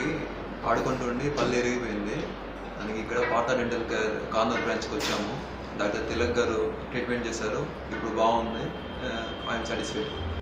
ఆడుకుంటుండి పళ్ళు ఇరిగిపోయింది. దానికి ఇక్కడ పార్థ డెంటల్ కార్నర్ బ్రాంచ్కి వచ్చాము. డాక్టర్ తిలక్ గారు ట్రీట్మెంట్ చేశారు. ఇప్పుడు బాగుంది. I am satisfied.